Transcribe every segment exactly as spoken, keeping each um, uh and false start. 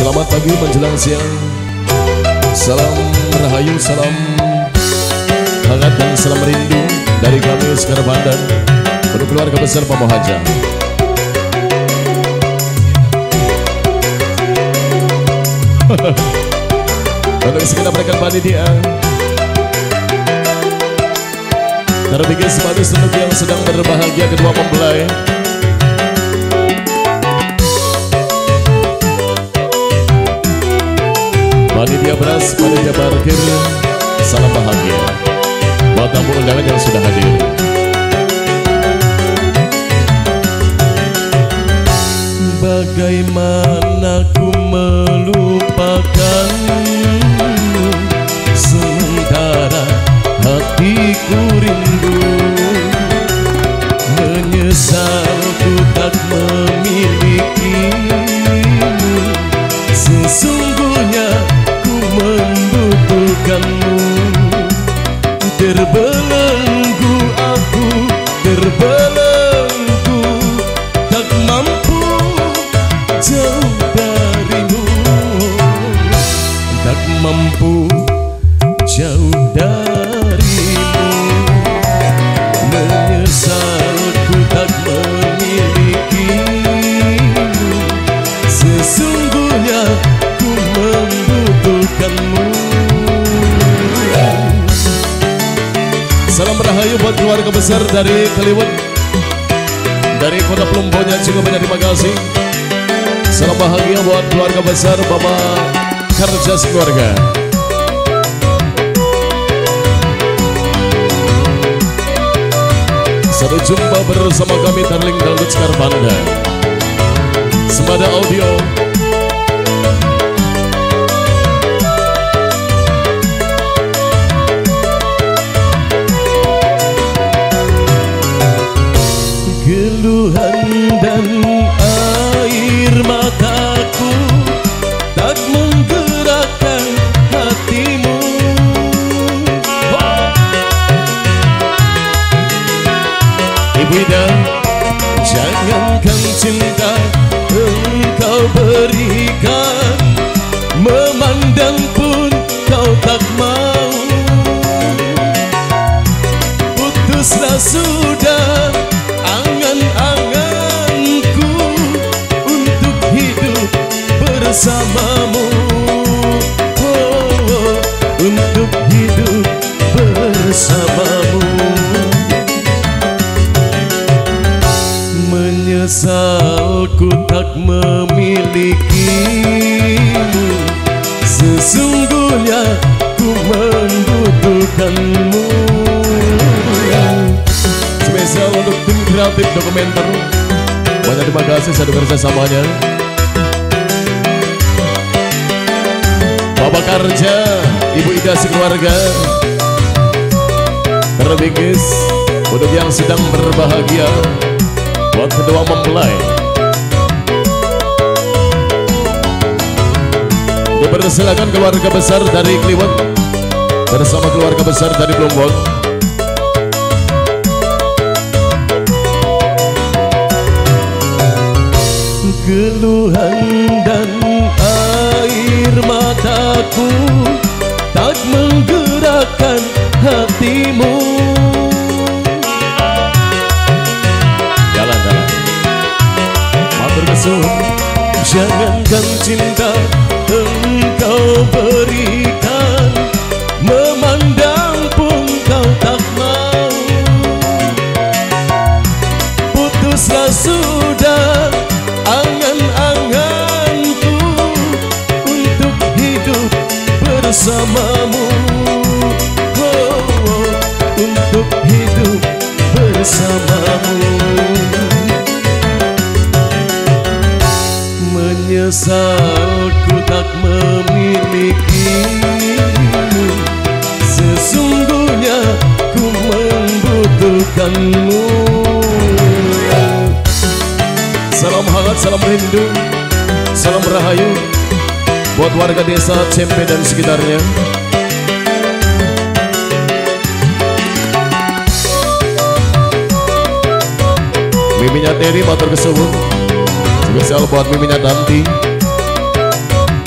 Selamat pagi menjelang siang. Salam rahayu, salam hangat dan salam rindu dari kami Sekar Pandan untuk keluarga besar Pak Mohaja. Untuk segenap rekan panitia, terbikin sepatu untuk yang sedang berbahagia kedua mempelai. Panitia beras, panitia parkir, salam bahagia buat tamu undangan yang sudah hadir. Bagaimana ku melupakan sementara hatiku rindu, menyesal ku tak memilikimu. Sesungguhnya ku membutuhkanmu, terbelenggu aku, terbelenggu, tak mampu jauh darimu, tak mampu jauh darimu. Menyesal ku tak memilikimu, sesungguhnya ku membutuhkanmu. Salam rahayu buat keluarga besar dari Kliwon, dari Kota Plumbonya juga banyak terima kasih. Salam bahagia buat keluarga besar Bapak Karjas keluarga. Sampai jumpa bersama kami Darling Dangdut Sekar Pandan. Sembada audio. Keluhan dan air mataku tak menggerakkan hatimu. Oh. Ibu Ida, jangankan cinta engkau berikan, memandang pun kau tak mau. Putuslah sudah angan-anganku untuk hidup bersamamu. Oh, oh, untuk hidup bersamamu. Menyesal ku tak memilikimu, sesungguhnya ku membutuhkanmu. Spesial untuk tim kreatif dokumenter, banyak terima kasih satu kerjasamanya. Bapak Karja, Ibu Ida sekeluarga, terbingkis untuk yang sedang berbahagia buat kedua mempelai. Dipersilakan keluarga besar dari Kliwon bersama keluarga besar dari Plumbon. Keluhan dan air mataku tak menggerakkan hatimu. Jalan-jalan matur kesun, jangankan cinta engkau berikan, memandang pun kau tak mau. Putuslah sudah angan-anganku untuk hidup bersamamu. Oh, oh, untuk hidup bersamamu. Menyesal ku tak memilikimu, sesungguhnya ku membutuhkanmu. Salam hangat, salam rindu, salam rahayu buat warga desa Cempe dan sekitarnya. Miminya Teri matur kesuwun, spesial buat Miminya Tanti.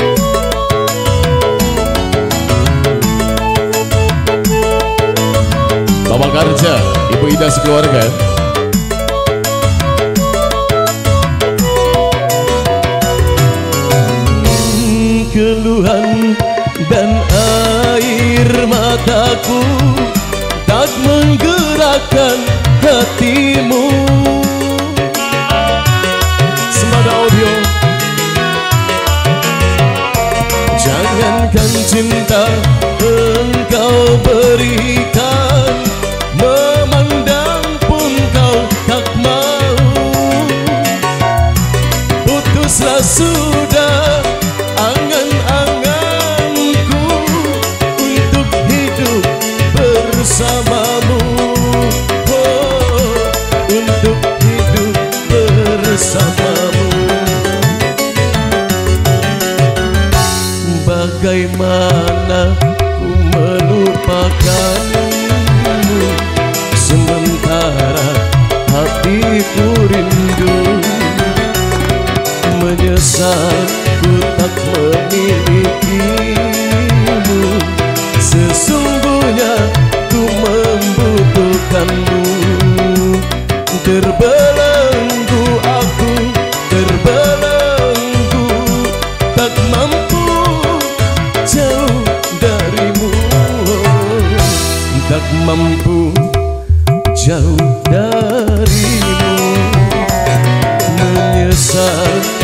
Bapak Karja, Ibu Ida sekeluarga. Keluhan dan air mataku tak menggerakkan hatimu. Sembada audio. Jangankan cinta engkau berikan, memandang pun kau tak mau. Putuslah sudah angan-anganku untuk hidup bersamamu. Oh, untuk hidup bersamamu. Bagaimana ku melupakanmu, sementara hatiku rindu. Menyesal ku tak memilikimu, sesungguhnya ku membutuhkanmu. Terbelenggu aku, terbelenggu, tak mampu jauh darimu, tak mampu jauh darimu. Menyesal